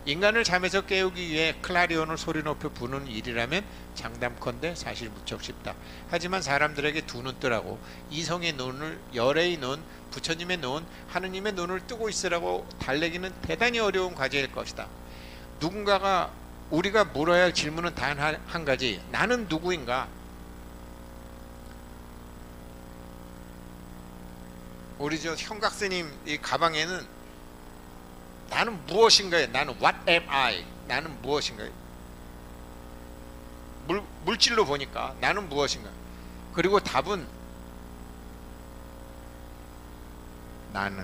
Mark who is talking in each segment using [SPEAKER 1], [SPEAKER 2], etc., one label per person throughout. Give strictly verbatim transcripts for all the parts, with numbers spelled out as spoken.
[SPEAKER 1] 인간을 잠에서 깨우기 위해 클라리온을 소리 높여 부는 일이라면 장담컨대 사실 무척 쉽다. 하지만 사람들에게 두 눈 뜨라고, 이성의 눈을, 열의 눈, 부처님의 눈, 하느님의 눈을 뜨고 있으라고 달래기는 대단히 어려운 과제일 것이다. 누군가가 우리가 물어야 할 질문은 단 한 가지, 나는 누구인가? 우리 저 형각스님 이 가방에는 나는 무엇인가요? 나는 what am I? 나는 무엇인가요? 물, 물질로 보니까 나는 무엇인가? 그리고 답은 나는.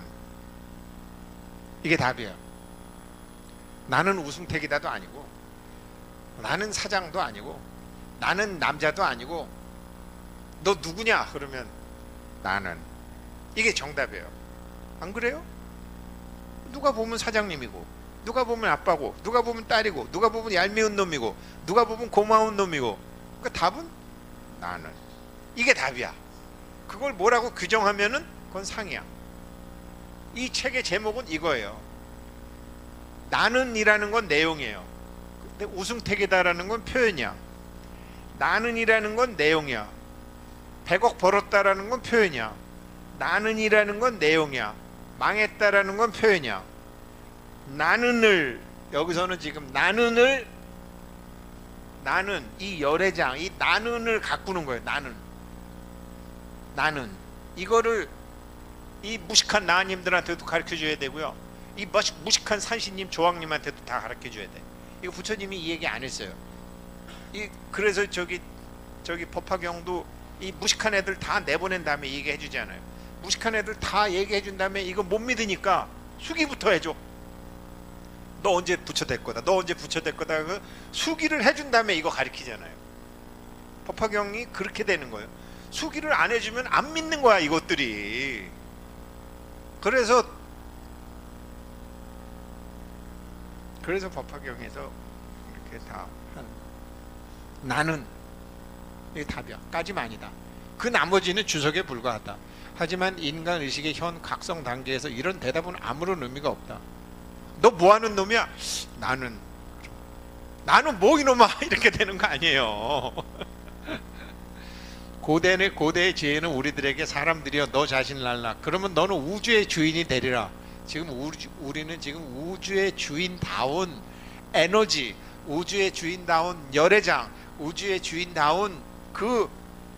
[SPEAKER 1] 이게 답이에요. 나는 우승택이다도 아니고, 나는 사장도 아니고, 나는 남자도 아니고, 너 누구냐? 그러면 나는. 이게 정답이에요. 안 그래요? 누가 보면 사장님이고, 누가 보면 아빠고, 누가 보면 딸이고, 누가 보면 얄미운 놈이고, 누가 보면 고마운 놈이고, 그 답은 나는. 이게 답이야. 그걸 뭐라고 규정하면은 그건 상이야. 이 책의 제목은 이거예요. 나는이라는 건 내용이에요. 근데 우승택이다라는 건 표현이야. 나는이라는 건 내용이야. 백억 벌었다라는 건 표현이야. 나는이라는 건 내용이야. 망했다라는 건 표현이야. 나는을, 여기서는 지금 나는을, 나는, 이 열애장, 이 나는을 가꾸는 거예요. 나는. 나는. 이거를 이 무식한 나님들한테도 가르쳐 줘야 되고요. 이 무식한 산신님, 조왕님한테도 다 가르쳐 줘야 돼. 이거 부처님이 이 얘기 안 했어요. 이 그래서 저기 저기 법화경도 이 무식한 애들 다 내보낸 다음에 얘기해 주지 않아요. 무식한 애들 다 얘기해 준 다음에 이거 못 믿으니까 수기부터 해줘. 너 언제 부처 될 거다. 너 언제 부처 될 거다. 그 수기를 해준 다음에 이거 가르치잖아요. 법화경이 그렇게 되는 거예요. 수기를 안 해주면 안 믿는 거야, 이것들이. 그래서 그래서 법화경에서 이렇게 다 한 나는 이게 답이야. 까지만 아니다. 그 나머지는 주석에 불과하다. 하지만 인간 의식의 현 각성 단계에서 이런 대답은 아무런 의미가 없다. 너 뭐하는 놈이야? 나는 나는 뭐 이놈아 이렇게 되는 거 아니에요. 고대의 고대의 지혜는 우리들에게 사람들이여 너 자신을 알라. 그러면 너는 우주의 주인이 되리라. 지금 우주, 우리는 지금 우주의 주인다운 에너지, 우주의 주인다운 열애장, 우주의 주인다운 그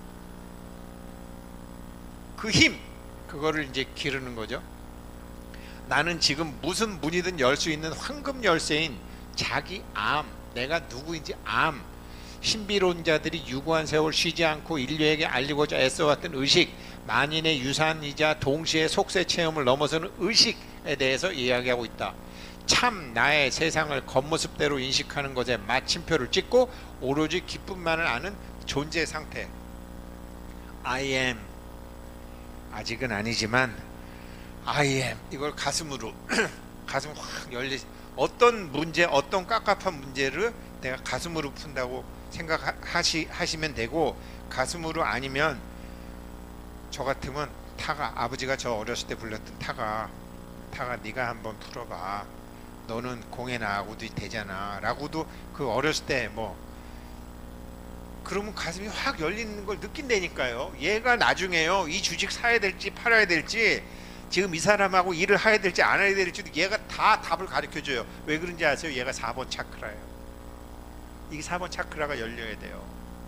[SPEAKER 1] 그 힘, 그거를 이제 기르는 거죠. 나는 지금 무슨 문이든 열 수 있는 황금 열쇠인 자기 암, 내가 누구인지 암, 신비론자들이 유구한 세월 쉬지 않고 인류에게 알리고자 애써왔던 의식, 만인의 유산이자 동시에 속세 체험을 넘어서는 의식에 대해서 이야기하고 있다. 참 나의 세상을 겉모습대로 인식하는 것에 마침표를 찍고 오로지 기쁨만을 아는 존재 상태. I am. 아직은 아니지만 I am. 이걸 가슴으로 가슴 확 열리. 어떤 문제, 어떤 깝깝한 문제를 내가 가슴으로 푼다고 생각하시 하시면 되고, 가슴으로 아니면 저 같으면 타가, 아버지가 저 어렸을 때 불렀던 타가 타가 네가 한번 풀어봐. 너는 공에 나가고도 되잖아. 라고도 그 어렸을 때 뭐 그러면 가슴이 확 열리는 걸 느낀다니까요. 얘가 나중에요, 이 주식 사야 될지 팔아야 될지, 지금 이 사람하고 일을 해야 될지 안 해야 될지도 얘가 다 답을 가르쳐줘요. 왜 그런지 아세요? 얘가 사 번 차크라예요. 이게 사 번 차크라가 열려야 돼요.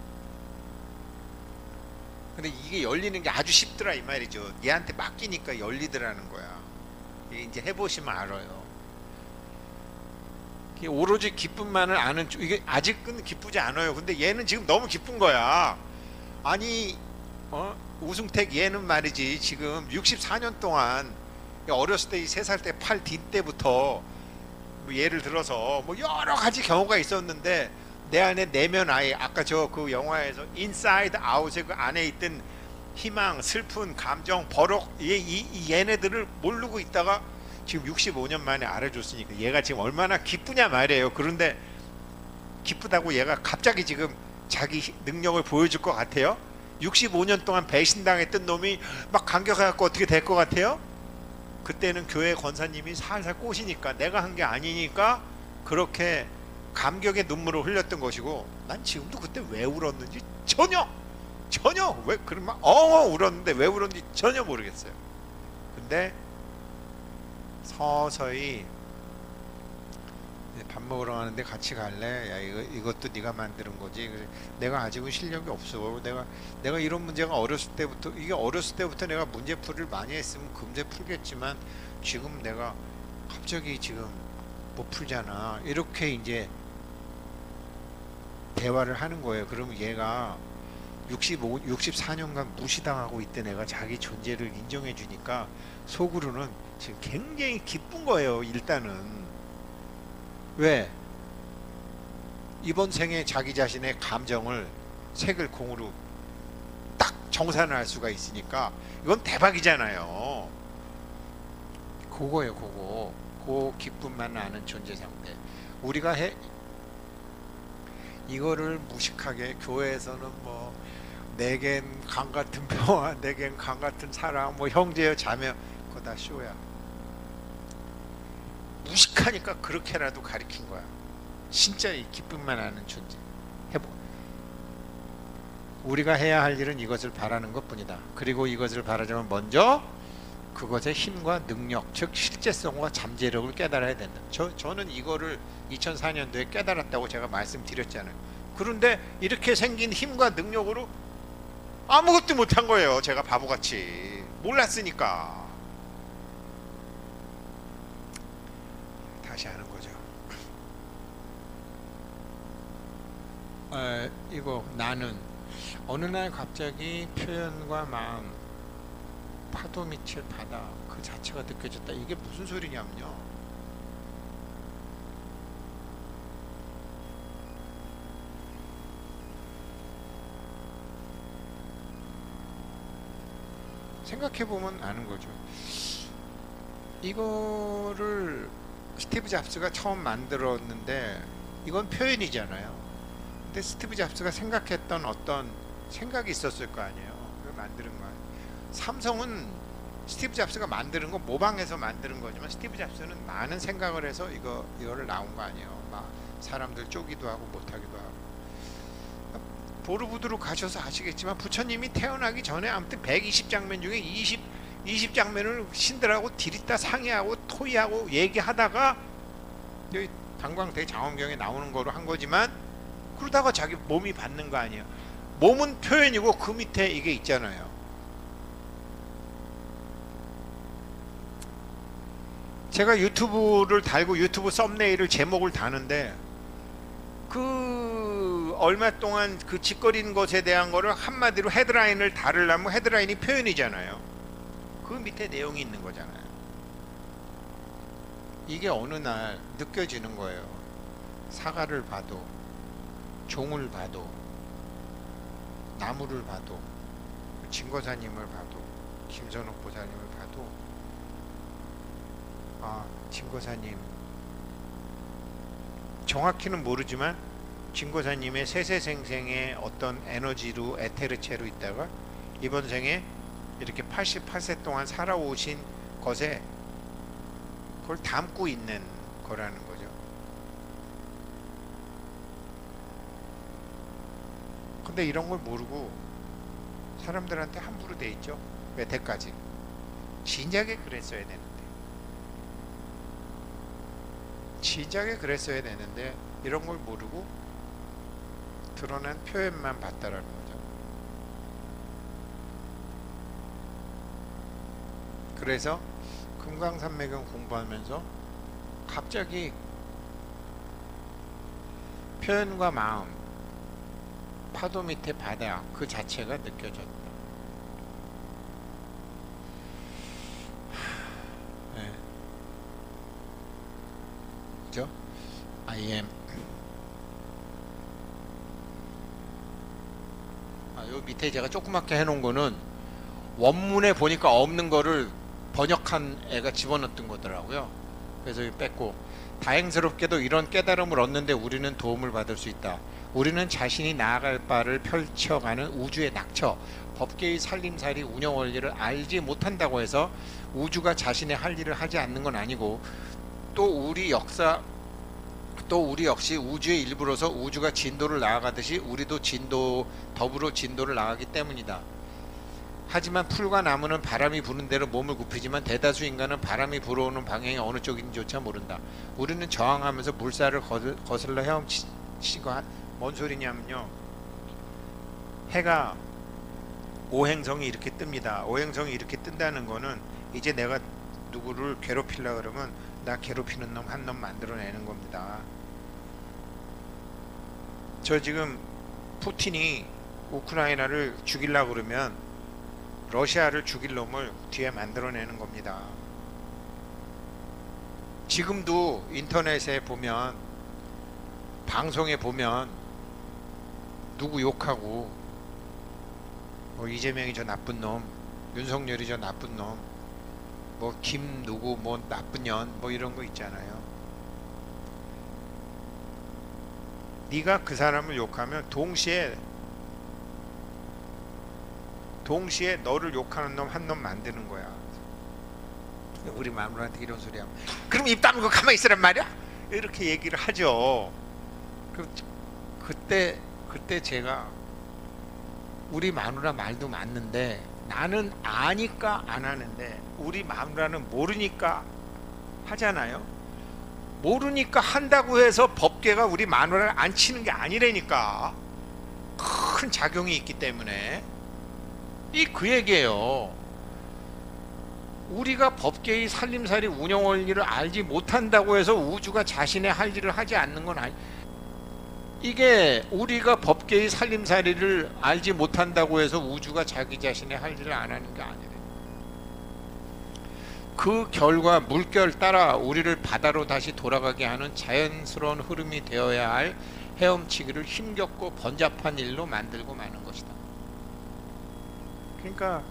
[SPEAKER 1] 근데 이게 열리는 게 아주 쉽더라 이 말이죠. 얘한테 맡기니까 열리더라는 거야. 이게 이제 해보시면 알아요. 오로지 기쁨만을 아는, 이게 아직은 기쁘지 않아요. 근데 얘는 지금 너무 기쁜 거야. 아니 어? 우승택 얘는 말이지 지금 육십사 년 동안 어렸을 때 세 살 때 팔 뒷 때부터 뭐 예를 들어서 뭐 여러 가지 경우가 있었는데 내 안에 내면 아예, 아까 저 그 영화에서 인사이드 아웃의 그 안에 있던 희망, 슬픈 감정, 버럭, 얘, 이, 이 얘네들을 모르고 있다가 지금 육십오 년 만에 알아줬으니까 얘가 지금 얼마나 기쁘냐 말이에요. 그런데 기쁘다고 얘가 갑자기 지금 자기 능력을 보여줄 것 같아요? 육십오 년 동안 배신당했던 놈이 막 감격해갖고 어떻게 될 것 같아요? 그때는 교회 권사님이 살살 꼬시니까, 내가 한 게 아니니까 그렇게 감격의 눈물을 흘렸던 것이고, 난 지금도 그때 왜 울었는지 전혀 전혀 왜 그러면 엉엉 울었는데 왜 울었는지 전혀 모르겠어요. 근데 서서히 밥 먹으러 가는데 같이 갈래? 야, 이거 이것도 네가 만드는 거지. 그래, 내가 아직은 실력이 없어. 내가 내가 이런 문제가 어렸을 때부터, 이게 어렸을 때부터 내가 문제 풀이를 많이 했으면 금세 풀겠지만 지금 내가 갑자기 지금 못 풀잖아. 이렇게 이제 대화를 하는 거예요. 그러면 얘가 육십오, 육십사 년간 무시당하고 있던 애가 자기 존재를 인정해 주니까 속으로는 지금 굉장히 기쁜 거예요. 일단은 왜? 이번 생에 자기 자신의 감정을 색을 공으로 딱 정산을 할 수가 있으니까 이건 대박이잖아요. 그거예요. 그거 그 기쁨만 아는 존재 상태. 우리가 해 이거를 무식하게 교회에서는 뭐 내겐 강 같은 평화, 내겐 강 같은 사랑, 뭐 형제여 자매, 그거 다 쇼야. 무식하니까 그렇게라도 가리킨 거야. 진짜 이 기쁨만 아는 존재. 해보. 우리가 해야 할 일은 이것을 바라는 것뿐이다. 그리고 이것을 바라자면 먼저 그것의 힘과 능력, 즉 실제성과 잠재력을 깨달아야 된다. 저, 저는 이거를 이천사 년도에 깨달았다고 제가 말씀드렸잖아요. 그런데 이렇게 생긴 힘과 능력으로 아무것도 못한 거예요. 제가 바보같이 몰랐으니까. 다시 하는 거죠. 에, 이거 나는 어느 날 갑자기 표현과 마음, 파도 밑을 바다 그 자체가 느껴졌다. 이게 무슨 소리냐면요, 생각해보면 아는 거죠. 이거를 스티브 잡스가 처음 만들었는데 이건 표현이잖아요. 근데 스티브 잡스가 생각했던 어떤 생각이 있었을 거 아니에요. 그걸 만드는 거 아니에요. 삼성은 스티브 잡스가 만드는 거 모방해서 만드는 거지만 스티브 잡스는 많은 생각을 해서 이거 이거를 나온 거 아니에요. 막 사람들 쪼기도 하고 못하기도 하고. 보르부드로 가셔서 아시겠지만 부처님이 태어나기 전에 아무튼 백이십 장면 중에 이십, 이십 장면을 신들하고 디리다 상의하고 토의하고 얘기하다가 여기 방광대 장원경에 나오는 거로 한 거지만, 그러다가 자기 몸이 받는 거 아니에요. 몸은 표현이고 그 밑에 이게 있잖아요. 제가 유튜브를 달고 유튜브 썸네일을 제목을 다는데 그 얼마 동안 그 짓거리는 것에 대한 거를 한마디로 헤드라인을 다루려면 헤드라인이 표현이잖아요. 그 밑에 내용이 있는 거잖아요. 이게 어느 날 느껴지는 거예요. 사과를 봐도, 종을 봐도, 나무를 봐도, 진거사님을 봐도, 김선옥 보살님을 봐도, 아, 진거사님 정확히는 모르지만 진거사님의 세세생생의 어떤 에너지로 에테르체로 있다가 이번 생에 이렇게 팔십팔 세 동안 살아오신 것에 그걸 담고 있는 거라는 거죠. 근데 이런 걸 모르고 사람들한테 함부로 돼 있죠. 여태까지 진작에 그랬어야 되는데 진작에 그랬어야 되는데 이런 걸 모르고 드러난 표현만 봤다라는 거죠. 그래서 금강산맥은 공부하면서 갑자기 표현과 마음, 파도 밑에 바다 그 자체가 느껴졌다. 네. 그죠? I am. 아, 요 밑에 제가 조그맣게 해놓은 거는 원문에 보니까 없는 거를 번역한 애가 집어넣었던 거더라고요. 그래서 뺐고, 다행스럽게도 이런 깨달음을 얻는데 우리는 도움을 받을 수 있다. 우리는 자신이 나아갈 바를 펼쳐가는 우주의 낙처, 법계의 살림살이 운영 원리를 알지 못한다고 해서 우주가 자신의 할 일을 하지 않는 건 아니고, 또 우리 역사 또 우리 역시 우주의 일부로서 우주가 진도를 나아가듯이 우리도 진도 더불어 진도를 나가기 때문이다. 하지만 풀과 나무는 바람이 부는 대로 몸을 굽히지만 대다수 인간은 바람이 불어오는 방향이 어느 쪽인지조차 모른다. 우리는 저항하면서 물살을 거슬러 헤엄치고 한, 뭔 소리냐면요, 해가 오행성이 이렇게 뜹니다. 오행성이 이렇게 뜬다는 거는 이제 내가 누구를 괴롭히려 그러면 나 괴롭히는 놈 한 놈 만들어내는 겁니다. 저 지금 푸틴이 우크라이나를 죽이려고 그러면 러시아를 죽일 놈을 뒤에 만들어내는 겁니다. 지금도 인터넷에 보면, 방송에 보면 누구 욕하고 뭐 이재명이 저 나쁜 놈, 윤석열이 저 나쁜 놈, 뭐 김 누구 뭐 나쁜 년 뭐 이런 거 있잖아요. 네가 그 사람을 욕하면 동시에 동시에 너를 욕하는 놈 한 놈 만드는 거야. 우리 마누라한테 이런 소리 하면 그럼 입 다물고 가만히 있으란 말이야? 이렇게 얘기를 하죠. 그, 그때 그때 제가 우리 마누라 말도 맞는데 나는 아니까 안 하는데 우리 마누라는 모르니까 하잖아요. 모르니까 한다고 해서 법계가 우리 마누라를 안 치는 게 아니라니까. 큰 작용이 있기 때문에. 이 그 얘기예요. 우리가 법계의 살림살이 운영 원리를 알지 못한다고 해서 우주가 자신의 할 일을 하지 않는 건 아니. 이게 우리가 법계의 살림살이를 알지 못한다고 해서 우주가 자기 자신의 할 일을 안 하는 게 아니래. 그 결과 물결 따라 우리를 바다로 다시 돌아가게 하는 자연스러운 흐름이 되어야 할 헤엄치기를 힘겹고 번잡한 일로 만들고 마는 것이다. 그러니까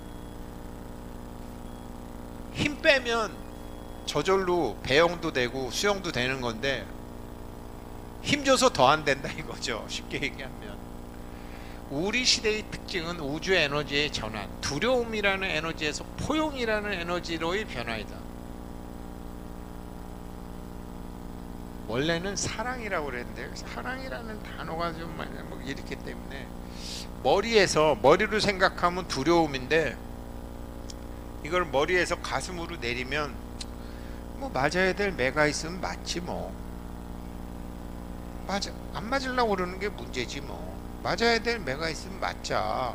[SPEAKER 1] 힘 빼면 저절로 배영도 되고 수영도 되는 건데 힘줘서 더 안 된다 이거죠. 쉽게 얘기하면 우리 시대의 특징은 우주의 에너지의 전환, 두려움이라는 에너지에서 포용이라는 에너지로의 변화이다. 원래는 사랑이라고 그랬는데 사랑이라는 단어가 좀 뭐 이렇기 때문에 머리에서 머리로 생각하면 두려움인데 이걸 머리에서 가슴으로 내리면 뭐 맞아야 될 매가 있으면 맞지 뭐. 맞아, 안 맞으려고 그러는 게 문제지 뭐. 맞아야 될 매가 있으면 맞자.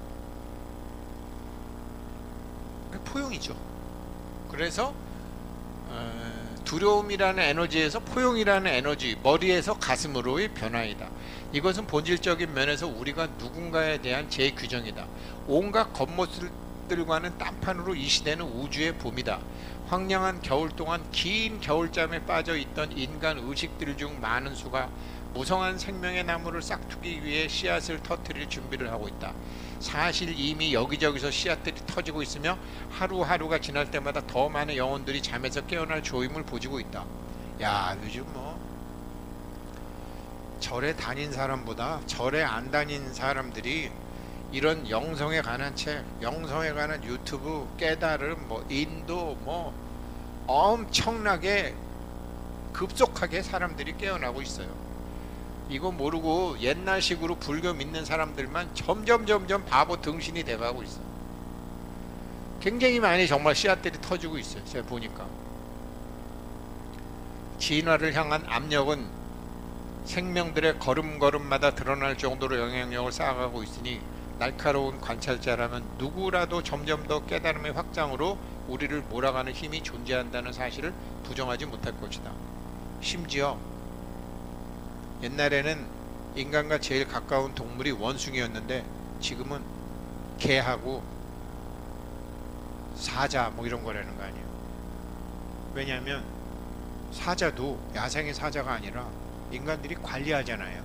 [SPEAKER 1] 포용이죠. 그래서 어, 두려움이라는 에너지에서 포용이라는 에너지, 머리에서 가슴으로의 변화이다. 이것은 본질적인 면에서 우리가 누군가에 대한 재규정이다. 온갖 겉모습들과는 딴판으로 이 시대는 우주의 봄이다. 황량한 겨울 동안 긴 겨울잠에 빠져 있던 인간 의식들 중 많은 수가 무성한 생명의 나무를 싹트기 위해 씨앗을 터뜨릴 준비를 하고 있다. 사실 이미 여기저기서 씨앗들이 터지고 있으며 하루하루가 지날 때마다 더 많은 영혼들이 잠에서 깨어날 조임을 보지고 있다. 야, 요즘 뭐 절에 다닌 사람보다 절에 안 다닌 사람들이 이런 영성에 관한 책, 영성에 관한 유튜브, 깨달음, 뭐 인도 뭐 엄청나게 급속하게 사람들이 깨어나고 있어요. 이거 모르고 옛날식으로 불교 믿는 사람들만 점점 점점 바보 등신이 돼가고 있어. 굉장히 많이 정말 씨앗들이 터지고 있어요. 제가 보니까 진화를 향한 압력은 생명들의 걸음걸음마다 드러날 정도로 영향력을 쌓아가고 있으니 날카로운 관찰자라면 누구라도 점점 더 깨달음의 확장으로 우리를 몰아가는 힘이 존재한다는 사실을 부정하지 못할 것이다. 심지어 옛날에는 인간과 제일 가까운 동물이 원숭이였는데 지금은 개하고 사자 뭐 이런 거라는 거 아니에요. 왜냐하면 사자도 야생의 사자가 아니라 인간들이 관리하잖아요.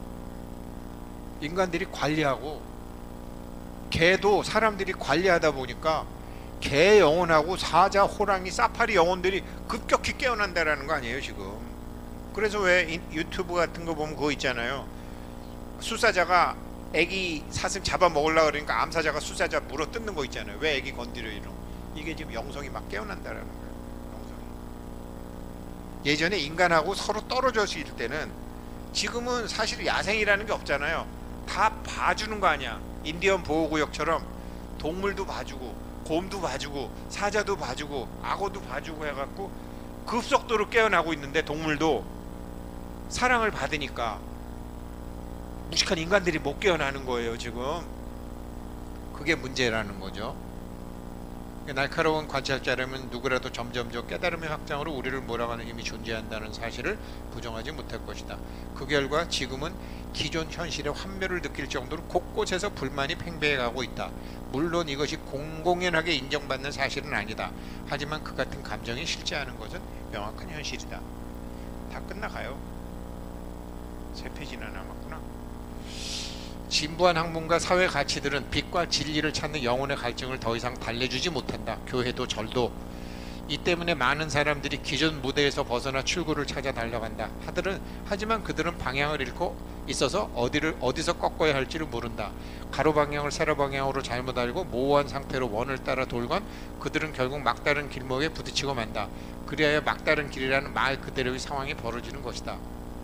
[SPEAKER 1] 인간들이 관리하고 개도 사람들이 관리하다 보니까 개 영혼하고 사자, 호랑이, 사파리 영혼들이 급격히 깨어난다라는 거 아니에요 지금. 그래서 왜 유튜브 같은 거 보면 그거 있잖아요. 수사자가 애기 사슴 잡아 먹으려고 그러니까 암사자가 수사자 물어 뜯는 거 있잖아요. 왜 애기 건드려 이런. 이게 지금 영성이 막 깨어난다라는 거예요. 영성이. 예전에 인간하고 서로 떨어져 있을 때는, 지금은 사실 야생이라는 게 없잖아요. 다 봐주는 거 아니야. 인디언 보호구역처럼 동물도 봐주고 곰도 봐주고 사자도 봐주고 악어도 봐주고 해갖고 급속도로 깨어나고 있는데, 동물도 사랑을 받으니까 무식한 인간들이 못 깨어나는 거예요 지금. 그게 문제라는 거죠. 날카로운 관찰자라면 누구라도 점점점 깨달음의 확장으로 우리를 몰아가는 힘이 존재한다는 사실을 부정하지 못할 것이다. 그 결과 지금은 기존 현실의 환멸을 느낄 정도로 곳곳에서 불만이 팽배해가고 있다. 물론 이것이 공공연하게 인정받는 사실은 아니다. 하지만 그 같은 감정이 실제하는 것은 명확한 현실이다. 다 끝나가요. 세 페이지나 남았구나. 진부한 학문과 사회 가치들은 빛과 진리를 찾는 영혼의 갈증을 더 이상 달래주지 못한다. 교회도 절도. 이 때문에 많은 사람들이 기존 무대에서 벗어나 출구를 찾아 달려간다. 하들은, 하지만 그들은 방향을 잃고 있어서 어디를 어디서 꺾어야 할지를 모른다. 가로 방향을 세로 방향으로 잘못 알고 모호한 상태로 원을 따라 돌건 그들은 결국 막다른 길목에 부딪히고 만다. 그리하여 막다른 길이라는 말 그대로의 상황이 벌어지는 것이다.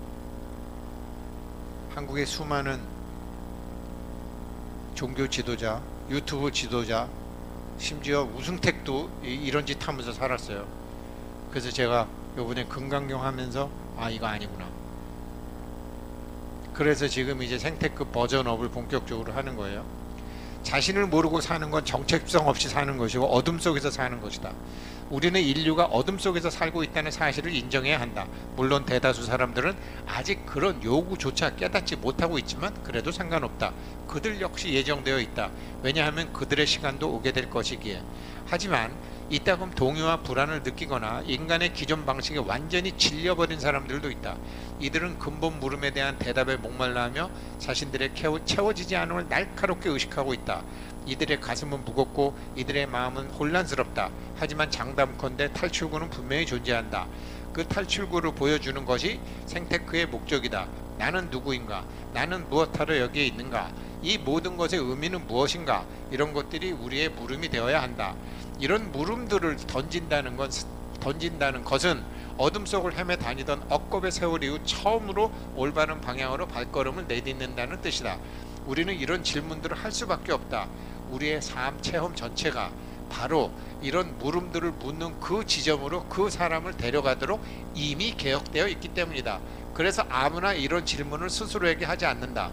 [SPEAKER 1] 한국의 수많은 종교 지도자, 유튜브 지도자, 심지어 우승택도 이런 짓 하면서 살았어요. 그래서 제가 요번에 금강경 하면서 아 이거 아니구나. 그래서 지금 이제 생태급 버전업을 본격적으로 하는 거예요. 자신을 모르고 사는 건 정체성 없이 사는 것이고 어둠 속에서 사는 것이다. 우리는 인류가 어둠 속에서 살고 있다는 사실을 인정해야 한다. 물론 대다수 사람들은 아직 그런 요구조차 깨닫지 못하고 있지만 그래도 상관없다. 그들 역시 예정되어 있다. 왜냐하면 그들의 시간도 오게 될 것이기에. 하지만 이따금 동요와 불안을 느끼거나 인간의 기존 방식에 완전히 질려버린 사람들도 있다. 이들은 근본 물음에 대한 대답에 목말라하며 자신들의 채워지지 않음을 날카롭게 의식하고 있다. 이들의 가슴은 무겁고 이들의 마음은 혼란스럽다. 하지만 장담컨대 탈출구는 분명히 존재한다. 그 탈출구를 보여주는 것이 생테크의 목적이다. 나는 누구인가? 나는 무엇하러 여기에 있는가? 이 모든 것의 의미는 무엇인가? 이런 것들이 우리의 물음이 되어야 한다. 이런 물음들을 던진다는 건 던진다는 것은 어둠 속을 헤매 다니던 억겁의 세월 이후 처음으로 올바른 방향으로 발걸음을 내딛는다는 뜻이다. 우리는 이런 질문들을 할 수밖에 없다. 우리의 삶 체험 전체가 바로 이런 물음들을 묻는 그 지점으로 그 사람을 데려가도록 이미 개혁되어 있기 때문이다. 그래서 아무나 이런 질문을 스스로에게 하지 않는다.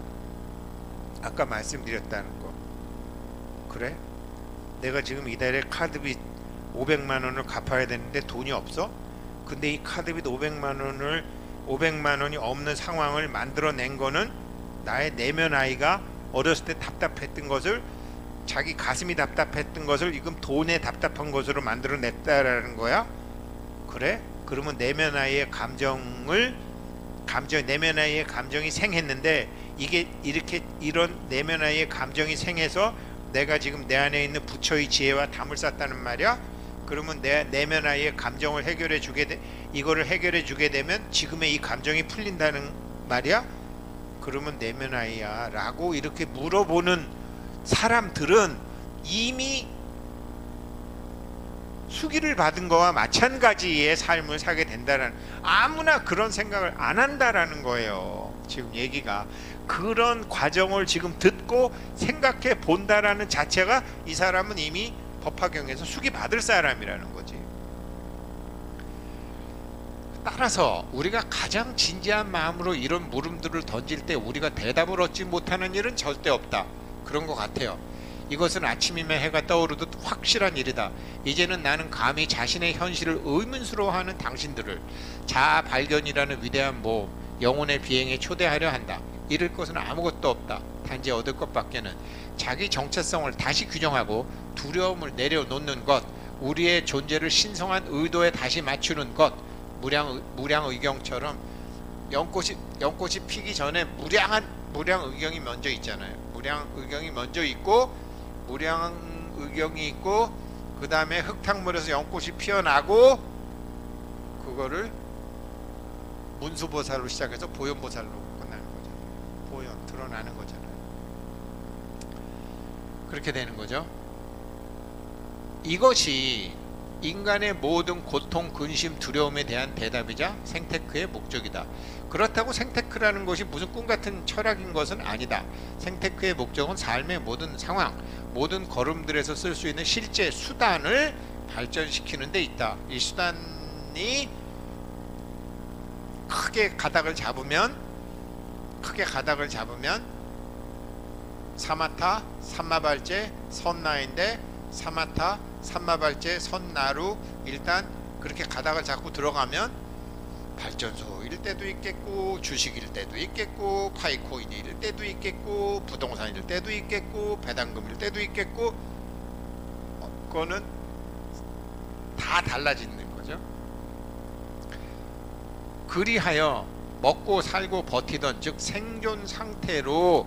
[SPEAKER 1] 아까 말씀드렸다는 거. 그래? 내가 지금 이달에 카드빚 오백만 원을 갚아야 되는데 돈이 없어? 근데 이 카드빚 오백만 원을 오백만 원이 없는 상황을 만들어낸 거는 나의 내면 아이가 어렸을 때 답답했던 것을, 자기 가슴이 답답했던 것을 지금 돈에 답답한 것으로 만들어냈다라는 거야? 그래? 그러면 내면 아이의 감정을 감정 내면 아이의 감정이 생했는데, 이게 이렇게 이런 내면 아이의 감정이 생해서 내가 지금 내 안에 있는 부처의 지혜와 담을 쌓았다는 말이야? 그러면 내 내면 아이의 감정을 해결해 주게 돼, 이거를 해결해 주게 되면 지금의 이 감정이 풀린다는 말이야? 그러면 내면 아이야 라고 이렇게 물어보는 사람들은 이미 수기를 받은 거와 마찬가지의 삶을 사게 된다는, 아무나 그런 생각을 안 한다라는 거예요. 지금 얘기가 그런 과정을 지금 듣고 생각해 본다라는 자체가 이 사람은 이미 법화경에서 수기 받을 사람이라는 거지. 따라서 우리가 가장 진지한 마음으로 이런 물음들을 던질 때 우리가 대답을 얻지 못하는 일은 절대 없다. 그런 것 같아요. 이것은 아침이면 해가 떠오르듯 확실한 일이다. 이제는 나는 감히 자신의 현실을 의문스러워하는 당신들을 자아 발견이라는 위대한 모험, 영혼의 비행에 초대하려 한다. 잃을 것은 아무것도 없다. 단지 얻을 것밖에는 자기 정체성을 다시 규정하고 두려움을 내려놓는 것, 우리의 존재를 신성한 의도에 다시 맞추는 것. 무량, 무량의경처럼 연꽃이, 연꽃이 피기 전에 무량한 무량의경이 먼저 있잖아요. 무량의경이 먼저 있고 무량의경이 있고 그 다음에 흙탕물에서 연꽃이 피어나고 그거를 문수보살로 시작해서 보현보살로 끝나는 거잖아요. 보현, 드러나는 거잖아요. 그렇게 되는 거죠. 이것이 인간의 모든 고통, 근심, 두려움에 대한 대답이자 생테크의 목적이다. 그렇다고 생테크라는 것이 무슨 꿈같은 철학인 것은 아니다. 생테크의 목적은 삶의 모든 상황, 모든 걸음들에서 쓸 수 있는 실제 수단을 발전시키는 데 있다. 이 수단이 크게 가닥을 잡으면 크게 가닥을 잡으면 사마타, 삼마발제, 선나인데 사마타, 삼마발제, 선나루 일단 그렇게 가닥을 잡고 들어가면 발전소일 때도 있겠고 주식일 때도 있겠고 파이코인일 때도 있겠고 부동산일 때도 있겠고 배당금일 때도 있겠고 어, 그거는 다 달라지는 거죠. 그리하여 먹고 살고 버티던 즉 생존 상태로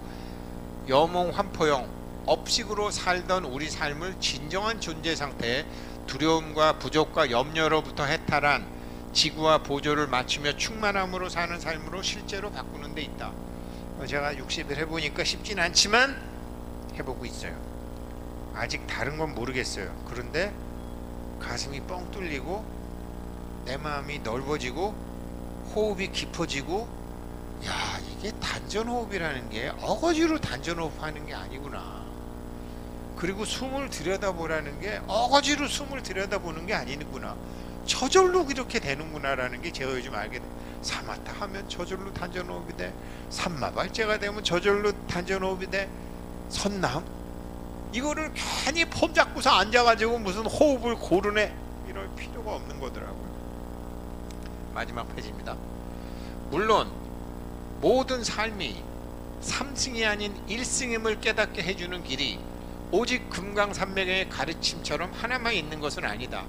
[SPEAKER 1] 여몽환포형 업식으로 살던 우리 삶을 진정한 존재 상태에 두려움과 부족과 염려로부터 해탈한 지구와 보조를 맞추며 충만함으로 사는 삶으로 실제로 바꾸는 데 있다. 제가 육십 일 해보니까 쉽진 않지만 해보고 있어요. 아직 다른 건 모르겠어요. 그런데 가슴이 뻥 뚫리고 내 마음이 넓어지고 호흡이 깊어지고 야 이게 단전호흡이라는 게 어거지로 단전호흡하는 게 아니구나. 그리고 숨을 들여다보라는 게 어거지로 숨을 들여다보는 게 아니구나. 저절로 그렇게 되는구나라는 게 제가 요즘 알게 돼. 사마타 하면 저절로 단전호흡이 돼. 삼마발제가 되면 저절로 단전호흡이 돼. 선남 이거를 괜히 폼 잡고서 앉아가지고 무슨 호흡을 고르네 이럴 필요가 없는 거더라고요. 마지막 페이지입니다. 물론 모든 삶이 삼승이 아닌 일승임을 깨닫게 해주는 길이 오직 금강산맥의 가르침처럼 하나만 있는 것은 아니다.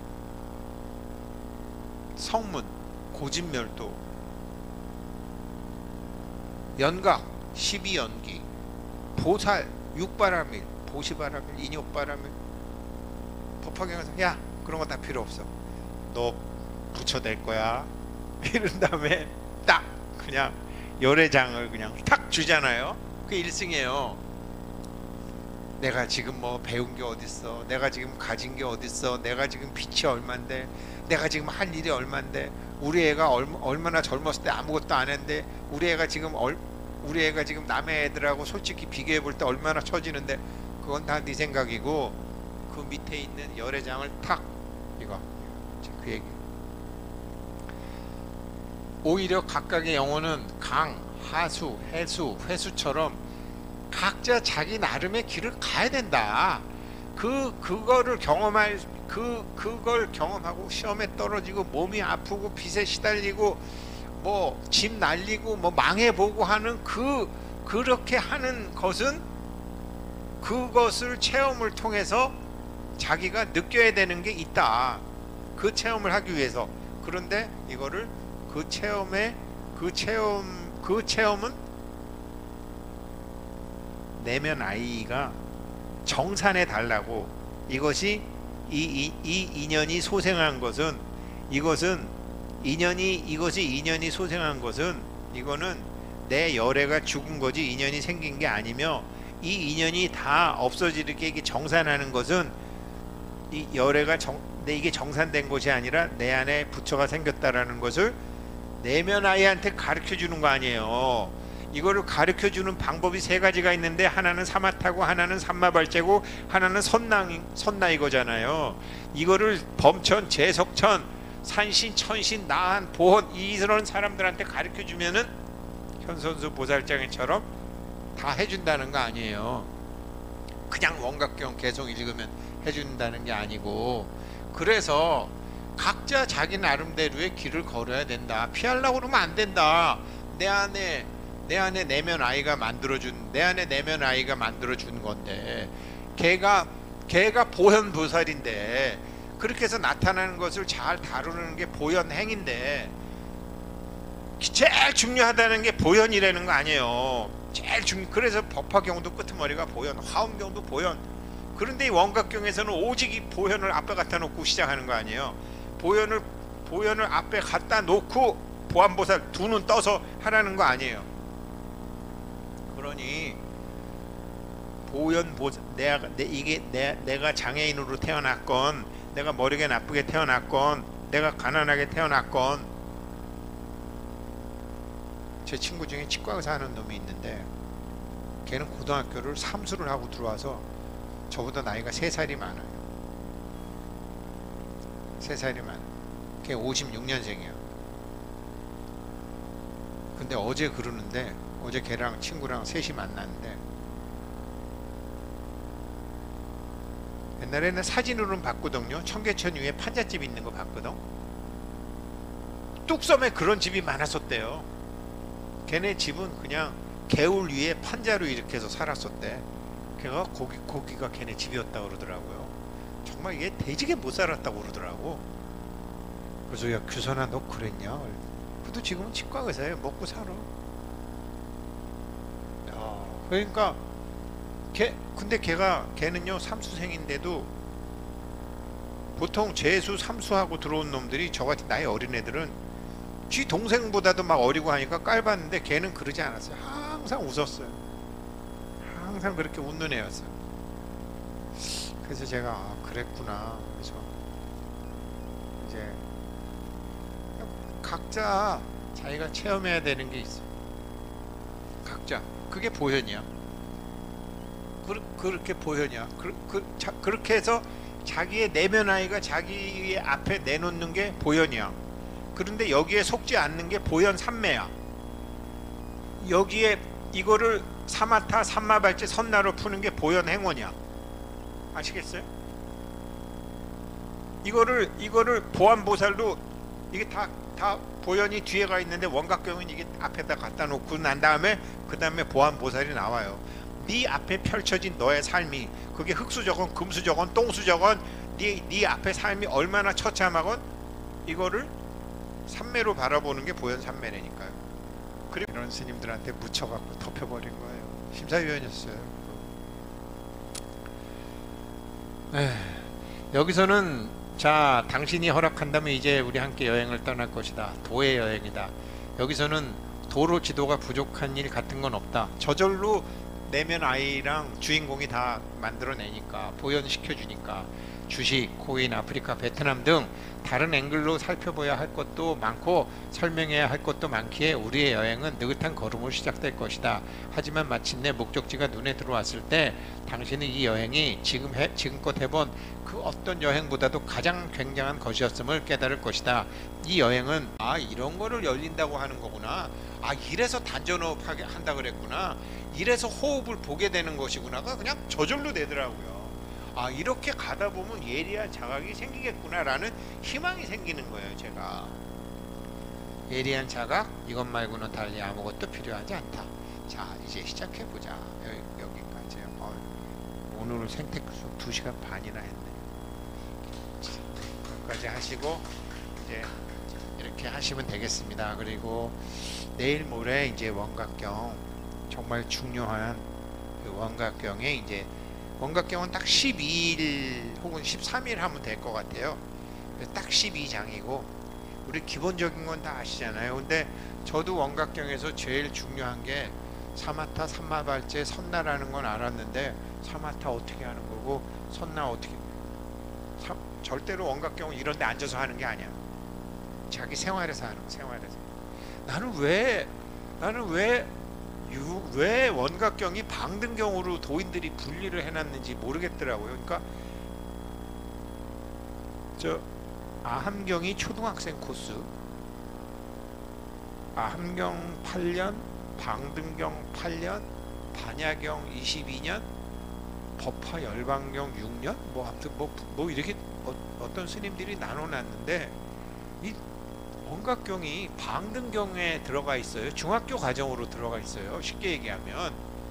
[SPEAKER 1] 성문, 고진멸도, 연각, 십이연기, 보살, 육바라밀, 보시바라밀, 인욕바라밀, 법화경에서 야 그런 거 다 필요 없어. 너 붙여낼 거야. 이런 다음에 딱 그냥 열애장을 그냥 탁 주잖아요. 그게 일승이에요. 내가 지금 뭐 배운 게 어딨어, 내가 지금 가진 게 어딨어, 내가 지금 빚이 얼만데, 내가 지금 할 일이 얼만데, 우리 애가 얼, 얼마나 젊었을 때 아무것도 안 했는데 우리 애가 지금 얼, 우리 애가 지금 남의 애들하고 솔직히 비교해 볼 때 얼마나 처지는데, 그건 다 네 생각이고 그 밑에 있는 열애장을 탁 이거 그 얘기. 오히려 각각의 영혼은 강, 하수, 해수, 회수처럼 각자 자기 나름의 길을 가야 된다. 그 그거를 경험할 그 그걸 경험하고 시험에 떨어지고 몸이 아프고 빚에 시달리고 뭐 집 날리고 뭐 망해보고 하는 그 그렇게 하는 것은 그것을 체험을 통해서 자기가 느껴야 되는 게 있다. 그 체험을 하기 위해서. 그런데 이거를 그 체험에 그 체험 그 체험은 내면 아이가 정산해 달라고. 이것이 이, 이, 이 인연이 소생한 것은 이것은 인연이 이것이 인연이 소생한 것은 이거는 내 열애가 죽은 거지 인연이 생긴 게 아니며, 이 인연이 다 없어지게 이게 정산하는 것은 이 열애가 정, 내 이게 정산된 것이 아니라 내 안에 부처가 생겼다라는 것을 내면 아이한테 가르쳐 주는 거 아니에요. 이거를 가르쳐 주는 방법이 세 가지가 있는데 하나는 사마타고 하나는 삼마발제고 하나는 선나 선나 이거잖아요. 이거를 범천, 재석천, 산신, 천신, 나한, 보헌 이런 사람들한테 가르쳐 주면은 현선수 보살장애처럼 다 해준다는 거 아니에요. 그냥 원각경 계속 읽으면 해준다는 게 아니고, 그래서 각자 자기 나름대로의 길을 걸어야 된다. 피하려고 그러면 안 된다. 내 안에 내 안에 내면 아이가 만들어준 내 안에 내면 아이가 만들어준 건데, 걔가 걔가 보현 보살인데 그렇게 해서 나타나는 것을 잘 다루는 게 보현 행인데, 제일 중요하다는 게 보현이라는 거 아니에요. 제일 중 그래서 법화경도 끄트머리가 보현, 화엄경도 보현. 그런데 이 원각경에서는 오직 이 보현을 앞에 갖다 놓고 시작하는 거 아니에요. 보현을 보현을 앞에 갖다 놓고 보안보살 두 눈 떠서 하라는 거 아니에요. 그러니 보현 보살, 내가 내, 이게 내, 내가 장애인으로 태어났건 내가 머리가 나쁘게 태어났건 내가 가난하게 태어났건, 제 친구 중에 치과 의사 하는 놈이 있는데 걔는 고등학교를 삼수를 하고 들어와서 저보다 나이가 세 살이 많아요. 세 살이 많아. 걔 오십육 년생이야. 근데 어제 그러는데, 어제 걔랑 친구랑 셋이 만났는데, 옛날에는 사진으로는 봤거든요. 청계천 위에 판잣집 있는 거 봤거든. 뚝섬에 그런 집이 많았었대요. 걔네 집은 그냥 개울 위에 판자로 이렇게 해서 살았었대. 걔가 거기, 거기가 걔네 집이었다고 그러더라고요. 정말 이게 대지게 못 살았다고 그러더라고. 그래서 야, 규선아 너 그랬냐? 그래도 지금은 치과 의사에 먹고 살아. 야, 그러니까 걔, 근데 걔가, 걔는요 삼수생인데도 보통 재수 삼수하고 들어온 놈들이 저같이 나이 어린 애들은 지 동생보다도 막 어리고 하니까 깔봤는데 걔는 그러지 않았어요. 항상 웃었어요. 항상 그렇게 웃는 애였어요. 그래서 제가 아, 그랬구나. 그래서 이제 각자 자기가 체험해야 되는 게 있어요. 각자. 그게 보현이야. 그, 그렇게 보현이야. 그, 그, 자, 그렇게 해서 자기의 내면 아이가 자기 앞에 내놓는 게 보현이야. 그런데 여기에 속지 않는 게 보현 삼매야. 여기에 이거를 사마타 삼마발제 선나로 푸는 게 보현 행원이야. 아시겠어요? 이거를 이거를 보안보살도 이게 다 다 보현이 뒤에 가 있는데 원각경은 이게 앞에다 갖다 놓고 난 다음에 그 다음에 보안보살이 나와요. 네 앞에 펼쳐진 너의 삶이, 그게 흙수저건 금수저건 똥수저건 네, 네 앞에 삶이 얼마나 처참하건 이거를 삼매로 바라보는 게 보현 삼매라니까요. 그리고 이런 스님들한테 묻혀갖고 덮여버린 거예요. 심사위원이었어요. 에휴, 여기서는 자, 당신이 허락한다면 이제 우리 함께 여행을 떠날 것이다. 도의 여행이다. 여기서는 도로 지도가 부족한 일 같은 건 없다. 저절로 내면 아이랑 주인공이 다 만들어내니까, 보연시켜주니까 주식, 코인, 아프리카, 베트남 등 다른 앵글로 살펴봐야 할 것도 많고 설명해야 할 것도 많기에 우리의 여행은 느긋한 걸음으로 시작될 것이다. 하지만 마침내 목적지가 눈에 들어왔을 때 당신은 이 여행이 지금 해, 지금껏 해본 그 어떤 여행보다도 가장 굉장한 것이었음을 깨달을 것이다. 이 여행은 아 이런 거를 열린다고 하는 거구나. 아 이래서 단전호흡 한다 그랬구나. 이래서 호흡을 보게 되는 것이구나가 그냥 저절로 되더라고요. 아 이렇게 가다 보면 예리한 자각이 생기겠구나라는 희망이 생기는 거예요. 제가 예리한 자각 이것 말고는 달리 아무것도 필요하지 않다. 자 이제 시작해보자. 여기, 여기까지. 어, 오늘 생태수 두 시간 반이나 했네. 여기까지 하시고 이제 이렇게 하시면 되겠습니다. 그리고 내일 모레 이제 원각경 정말 중요한 그 원각경에 이제 원각경은 딱 십이 일 혹은 십삼 일 하면 될 것 같아요. 딱 십이 장이고 우리 기본적인 건 다 아시잖아요. 근데 저도 원각경에서 제일 중요한 게 사마타 삼마발제 선나라는 건 알았는데 사마타 어떻게 하는 거고 선나 어떻게 사, 절대로 원각경은 이런 데 앉아서 하는 게 아니야. 자기 생활에서 하는 거. 생활에서. 나는 왜 나는 왜 유, 왜 원각경이 방등경으로 도인들이 분리를 해놨는지 모르겠더라고요. 그러니까 저 아함경이 초등학생 코스, 아함경 팔 년, 방등경 팔 년, 반야경 이십이 년, 법화 열반경 육 년, 뭐 아무튼 뭐, 뭐 이렇게 어, 어떤 스님들이 나눠놨는데 이 원각경이 방등경에 들어가 있어요. 중학교 과정으로 들어가 있어요. 쉽게 얘기하면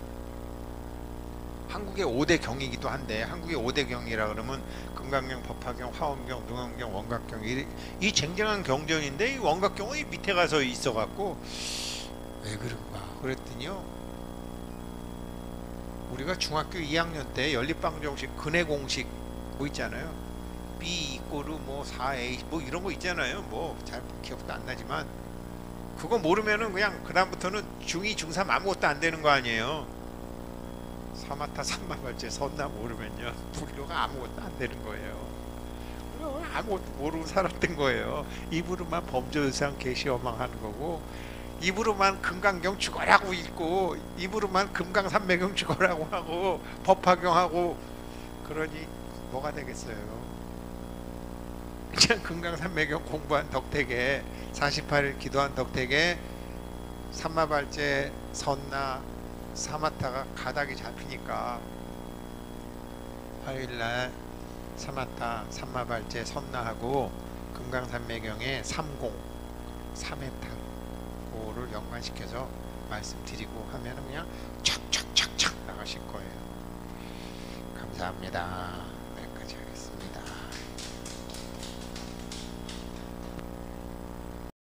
[SPEAKER 1] 한국의 오 대 경이기도 한데, 한국의 오 대 경이라 그러면 금강경, 법화경, 화엄경, 능엄경, 원각경 이, 이 쟁쟁한 경전인데 이 원각경은 이 밑에 가서 있어갖고 왜 그런가 그랬더니요, 우리가 중학교 이 학년 때 연립방정식 근해공식 뭐 있잖아요. B 이꼬르 뭐 사 에이 뭐 이런 거 있잖아요. 뭐 잘 기억도 안 나지만 그거 모르면은 그냥 그 다음부터는 중이 중삼 아무것도 안 되는 거 아니에요. 사마타 삼마발제 선나 모르면요 불교가 아무것도 안 되는 거예요. 아무것도 모르고 살았던 거예요. 입으로만 범조유상 계시어망하는 거고, 입으로만 금강경 죽어라고 읽고, 입으로만 금강산매경 죽어라고 하고 법화경하고, 그러니 뭐가 되겠어요. 그냥 금강산매경 공부한 덕택에, 사십팔 일 기도한 덕택에 삼마발제 선나 사마타가 가닥이 잡히니까 화요일날 사마타 삼마발제 선나하고 금강산매경의 삼공 삼회타 그거를 연관시켜서 말씀드리고 하면 그냥 촥촥촥촥 나가실 거예요. 감사합니다. 여기까지 하겠습니다.